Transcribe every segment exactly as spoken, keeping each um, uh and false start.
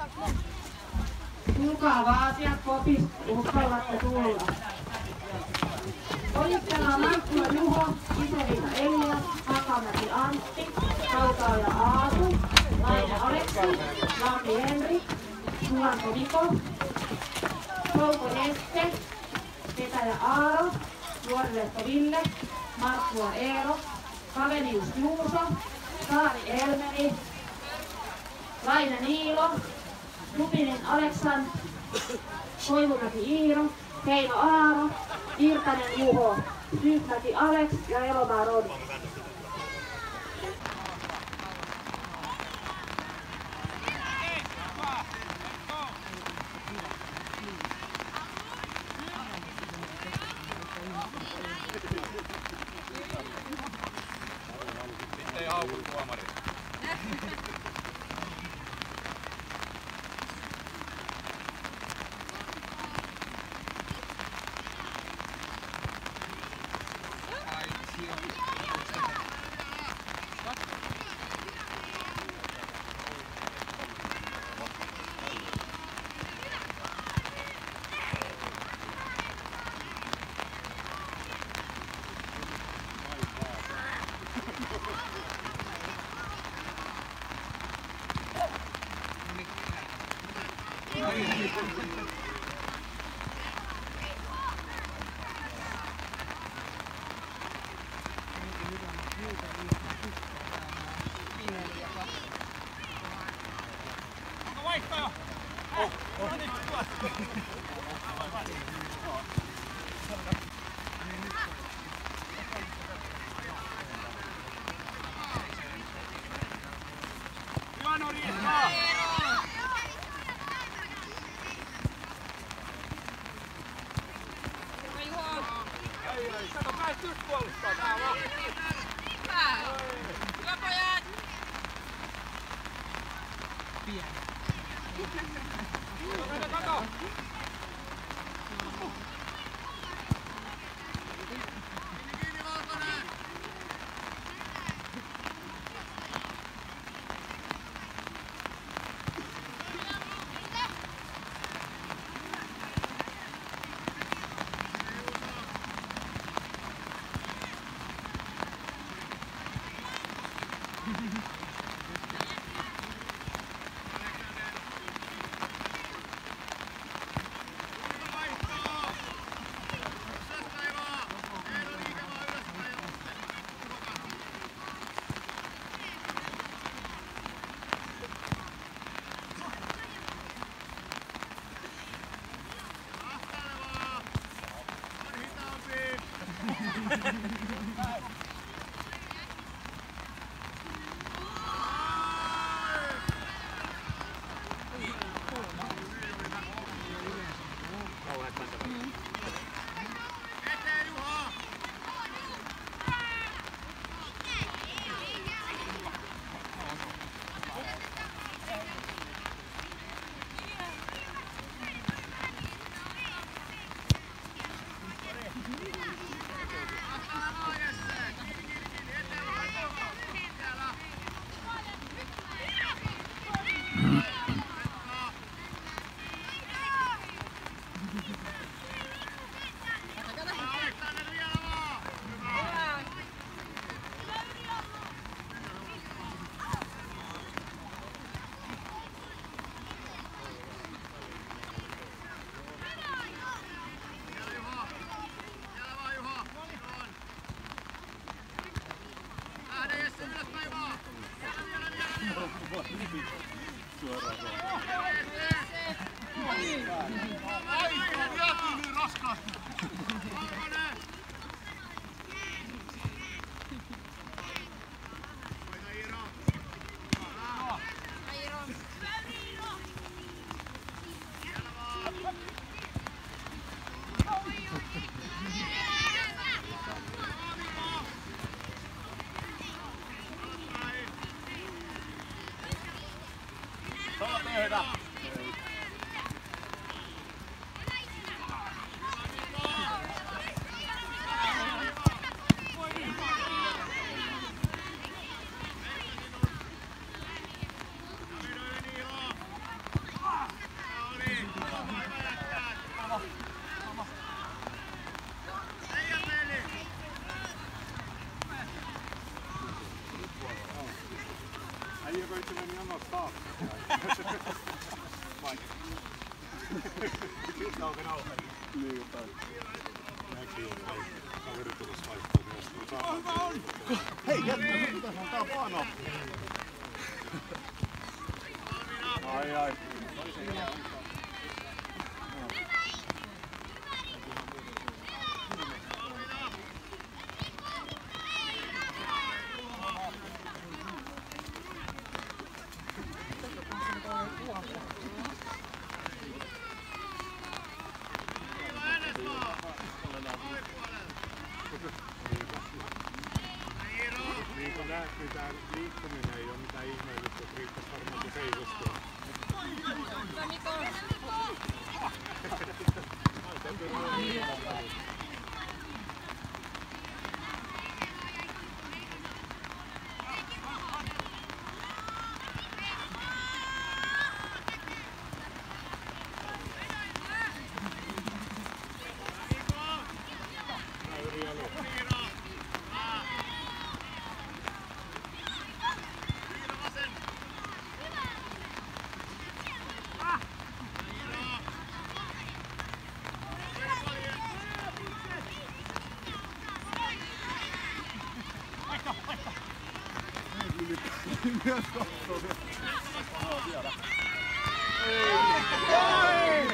Tulkaa vaatijat kopista, uskallatte tulla. Pojittelaa Markkula Juho, Iso-Liisa Elias, Hakamäki Antti, Kautaoja Aatu, Laine Aleksi, Lampi Henri, Sulanko Niko, Touko Jesse, Petäjä Aaro, Nuorilehto Ville, Markkula Eero, Kavenius Juuso, Saari Elmeri, Laine Niilo, Lupinin Aleksandr, Koivumäki Iiro, Heino Aaro, Virtanen Juho, Syypmäki Aleks ja Elomaa Rodi. Ei hauku tuomari. saakka. Nyt on nauha. Niin jotain. Näkin on vai. Kaveri tulisi vaihtaa myös. Hei, jätkä, mitä se on? Tää on pano. Ai ai. Niin kuin näet, niin tää liikkuminen ei oo mitään ihmeellistä, että riittäis varmaan kun seisostua. Myös katsoo se. Joo, vielä. Ei!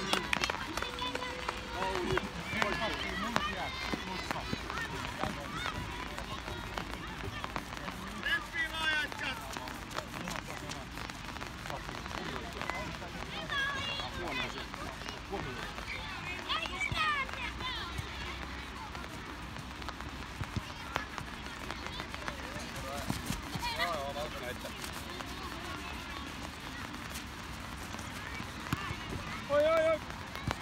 Ouli. Oi, oi, oi!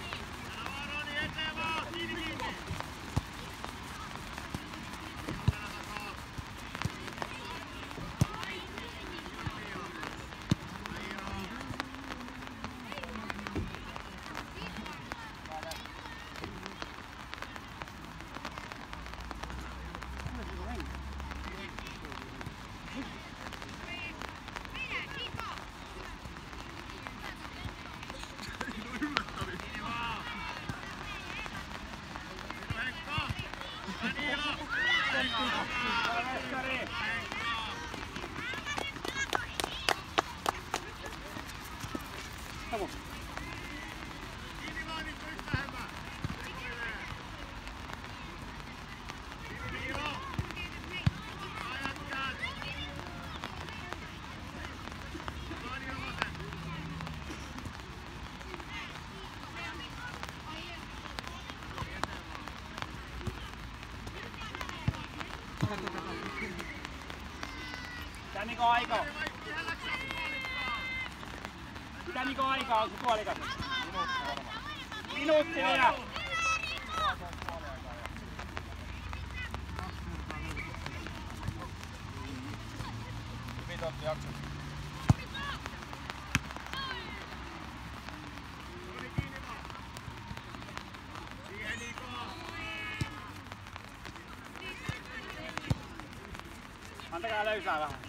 Mitä Niko aikaa? Mitä Niko aikaa on se puolikas? Minuutti varmaan. Minuutti vielä! Hyvin otti jakson. Antakaa löysää vähän.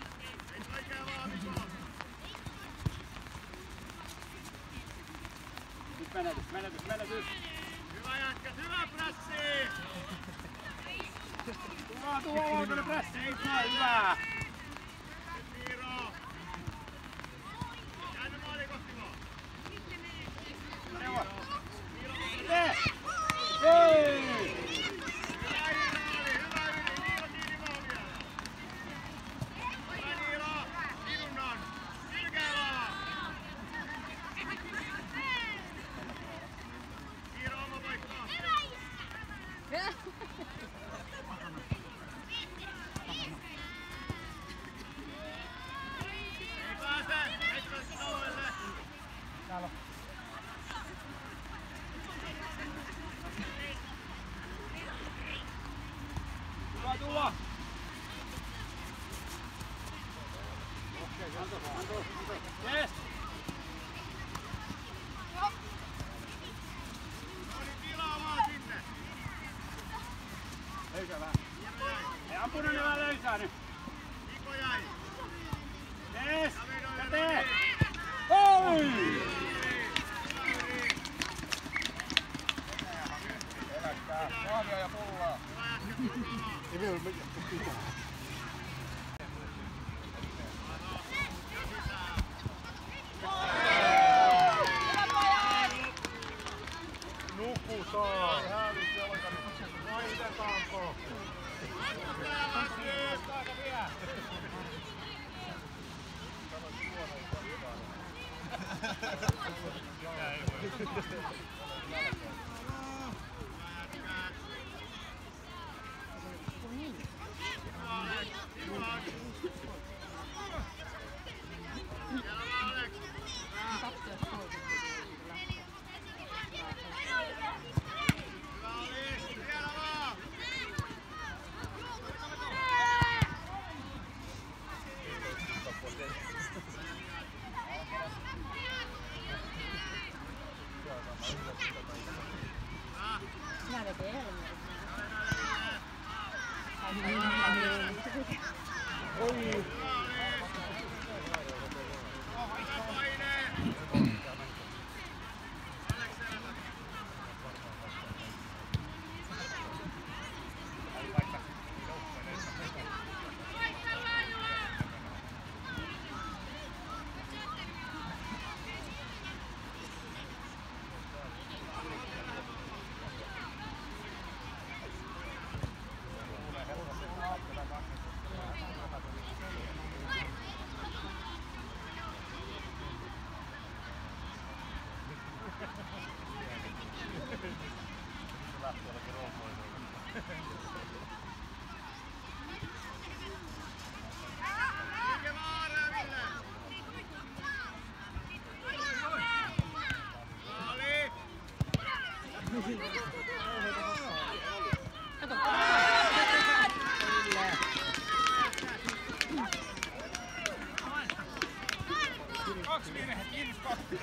Nyt menetys, menetys, menetys. Hyvä jätkä, hyvä prässi! Tuo, tuo, oikein prässi, nyt näin, hyvä! Miiro! Käänny maali kohti vaan! Neuvo! Tee! Hei! Hyvä Iiro, hyvä yli, Miiro kiinni maalia! Hyvä Miiro, Miirunnan! Sylkää vaan! Miiro oma paikkaa! Ei pääse! Hetkellä tauolle! Täällä on. Tulla, tulla! Okei, anto, anto, anto. Yes! No niin, tilaa vaan sinne! Löysää vähän. Ei ampunut ne vähän löysää nyt. Niko jäi! Yes! Ja vedoin Tee! Oi! Eläkkää. Kahvia ja pullaa. Ei vielä pitää. Nuku saa. Ei hälyt jalkani. Vaihdetaanko? Oi! Kaksi virhe, kiinni kaksi.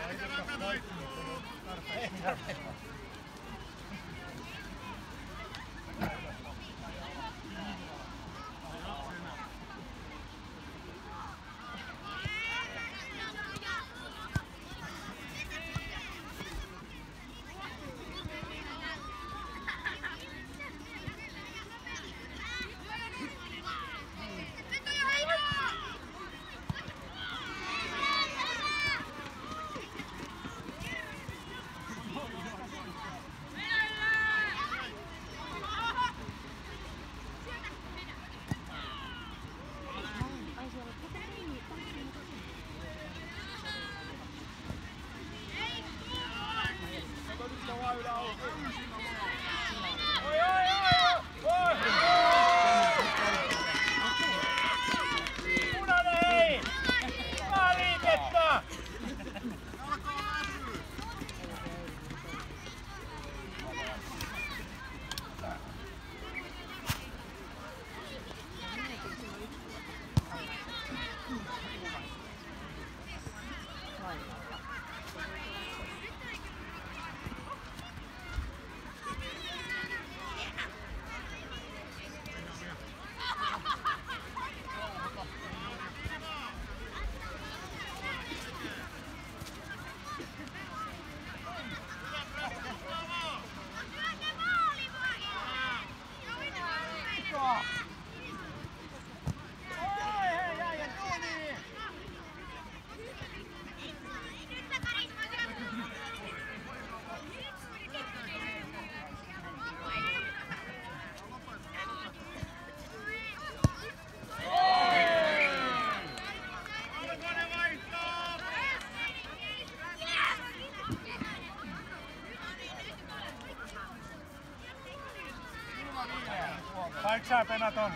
Saiko sä Penaton?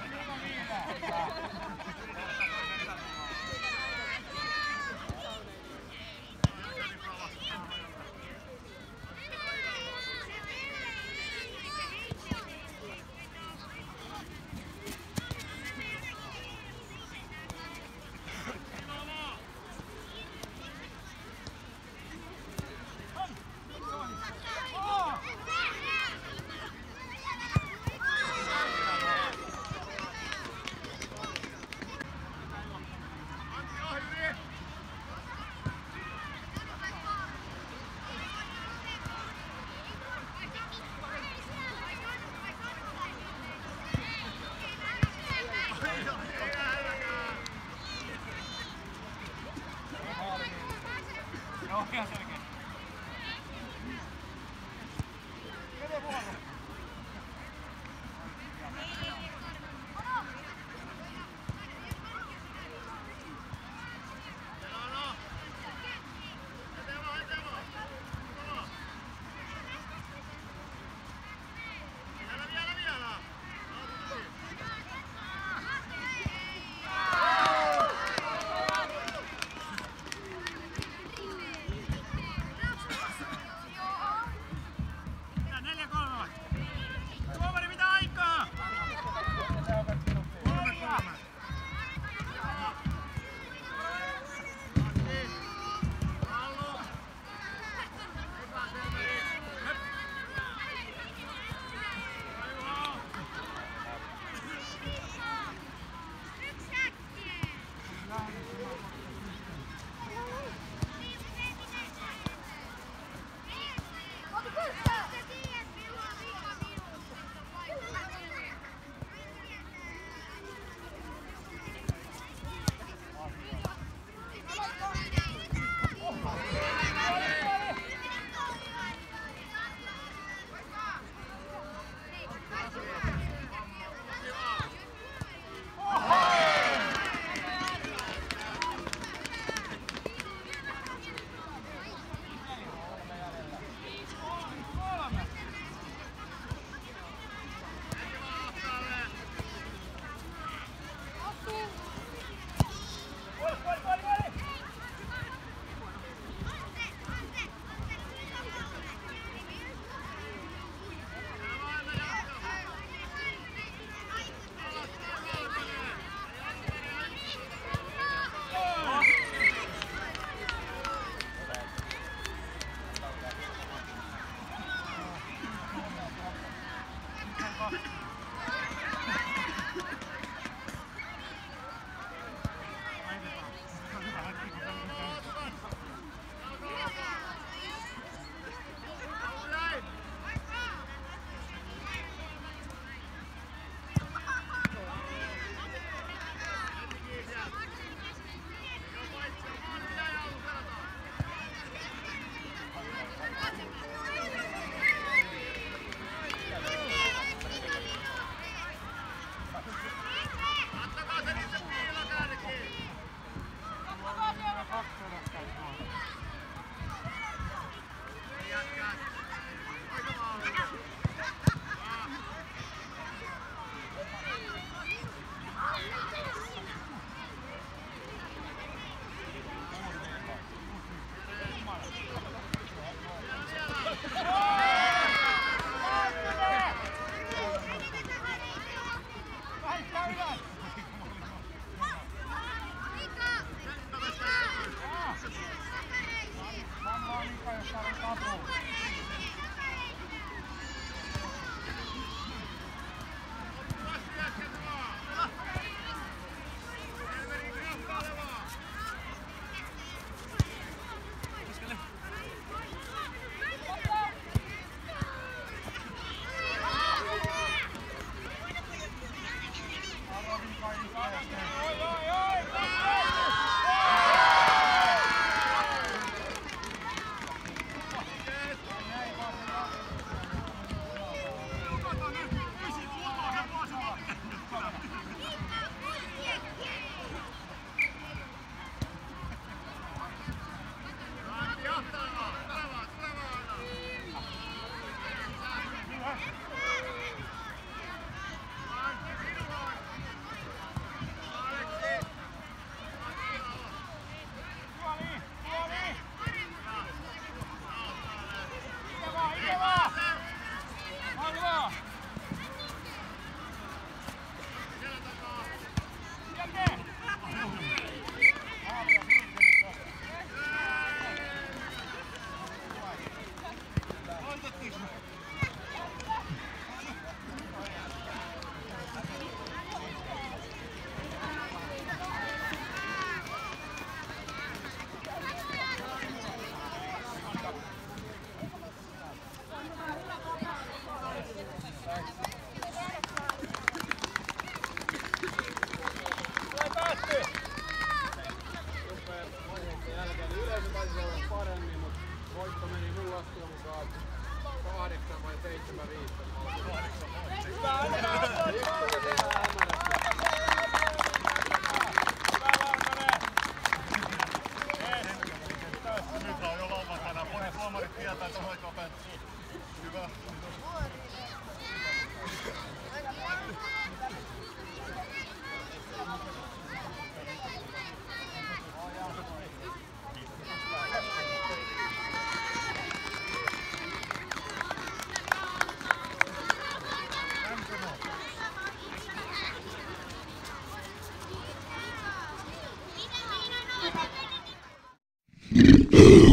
ihan selkeä. Mene vuoro. Thank you. Kiitos.